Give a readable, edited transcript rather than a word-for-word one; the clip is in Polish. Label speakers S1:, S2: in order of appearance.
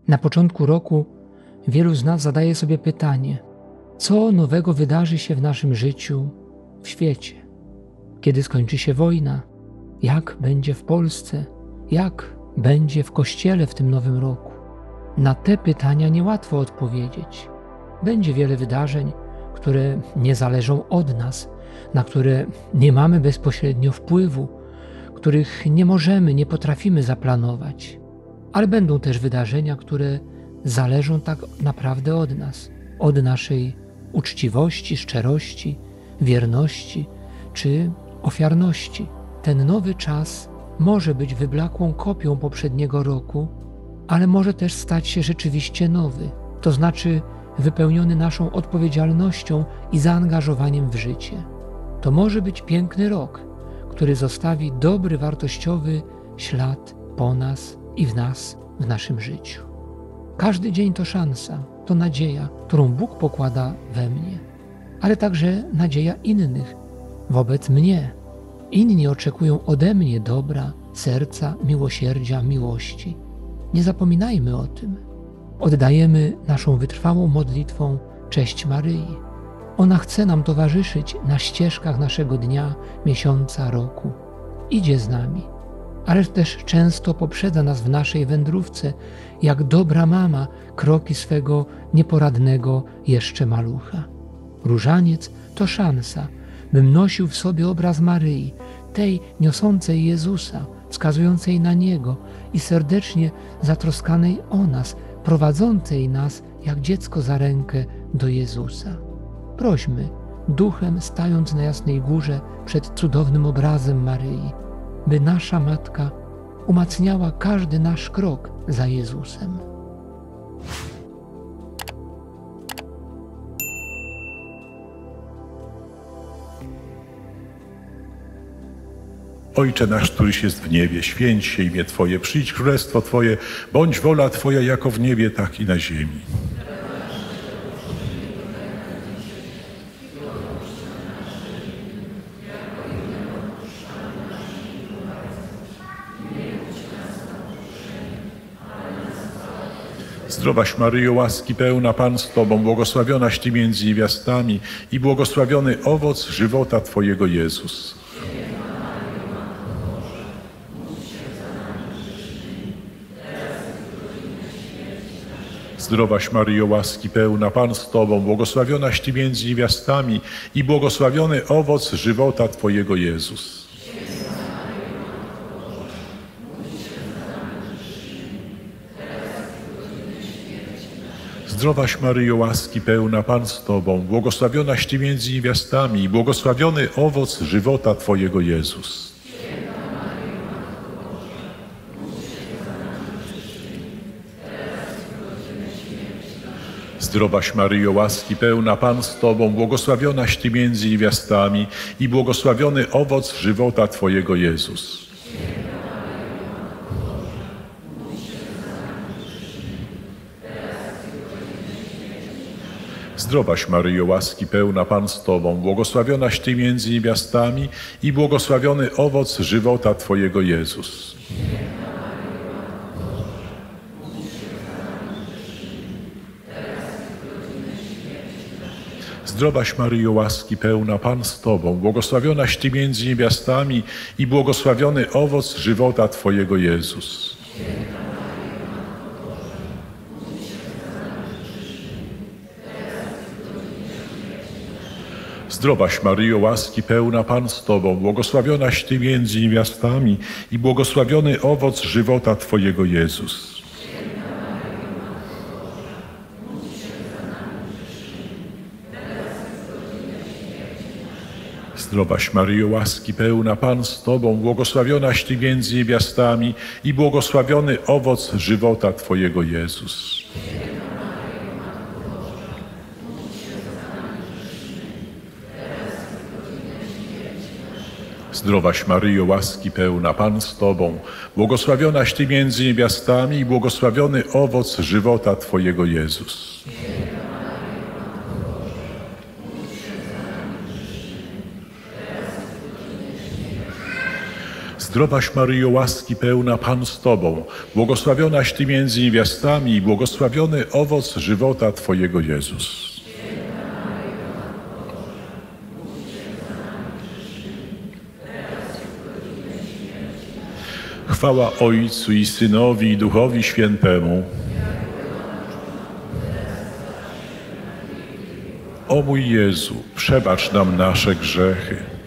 S1: Na początku roku wielu z nas zadaje sobie pytanie, co nowego wydarzy się w naszym życiu, w świecie? Kiedy skończy się wojna? Jak będzie w Polsce? Jak będzie w Kościele w tym nowym roku? Na te pytania niełatwo odpowiedzieć. Będzie wiele wydarzeń, które nie zależą od nas, na które nie mamy bezpośrednio wpływu, których nie możemy, nie potrafimy zaplanować. Ale będą też wydarzenia, które zależą tak naprawdę od nas, od naszej uczciwości, szczerości, wierności czy ofiarności. Ten nowy czas może być wyblakłą kopią poprzedniego roku, ale może też stać się rzeczywiście nowy, to znaczy wypełniony naszą odpowiedzialnością i zaangażowaniem w życie. To może być piękny rok, który zostawi dobry, wartościowy ślad po nas i w nas, w naszym życiu. Każdy dzień to szansa, to nadzieja, którą Bóg pokłada we mnie, ale także nadzieja innych wobec mnie. Inni oczekują ode mnie dobra, serca, miłosierdzia, miłości. Nie zapominajmy o tym. Oddajemy naszą wytrwałą modlitwą cześć Maryi. Ona chce nam towarzyszyć na ścieżkach naszego dnia, miesiąca, roku. Idzie z nami, ale też często poprzedza nas w naszej wędrówce, jak dobra mama kroki swego nieporadnego jeszcze malucha. Różaniec to szansa, bym nosił w sobie obraz Maryi, tej niosącej Jezusa, wskazującej na Niego i serdecznie zatroskanej o nas, prowadzącej nas jak dziecko za rękę do Jezusa. Prośmy, duchem stając na Jasnej Górze przed cudownym obrazem Maryi, by nasza Matka umacniała każdy nasz krok za Jezusem.
S2: Ojcze nasz, któryś jest w niebie, święć się imię Twoje, przyjdź królestwo Twoje, bądź wola Twoja jako w niebie, tak i na ziemi. Zdrowaś Maryjo, łaski pełna, Pan z Tobą, błogosławionaś Ty między niewiastami i błogosławiony owoc żywota Twojego Jezus. Zdrowaś Maryjo, łaski pełna, Pan z Tobą, błogosławionaś Ty między niewiastami i błogosławiony owoc żywota Twojego Jezus. Zdrowaś Maryjo, łaski pełna, Pan z Tobą, błogosławionaś Ty między niewiastami i błogosławiony owoc żywota Twojego Jezus. Zdrowaś Maryjo, łaski pełna, Pan z Tobą, błogosławionaś Ty między niewiastami i błogosławiony owoc żywota Twojego Jezus. Zdrowaś Maryjo, łaski pełna, Pan z Tobą, błogosławionaś Ty między niewiastami i błogosławiony owoc żywota Twojego Jezus. Zdrowaś Maryjo, łaski pełna, Pan z Tobą, błogosławionaś Ty między niewiastami i błogosławiony owoc żywota Twojego Jezus. Zdrowaś Maryjo, łaski pełna, Pan z Tobą, błogosławionaś Ty między niewiastami i błogosławiony owoc żywota Twojego Jezus. Zdrowaś Maryjo, łaski pełna, Pan z Tobą, błogosławionaś Ty między niewiastami i błogosławiony owoc żywota Twojego Jezus. Zdrowaś Maryjo, łaski pełna, Pan z Tobą, błogosławionaś Ty między niewiastami i błogosławiony owoc żywota Twojego Jezus. Zdrowaś Maryjo, łaski pełna, Pan z Tobą, błogosławionaś Ty między niewiastami i błogosławiony owoc żywota Twojego Jezus. Chwała Ojcu i Synowi i Duchowi Świętemu. O mój Jezu, przebacz nam nasze grzechy,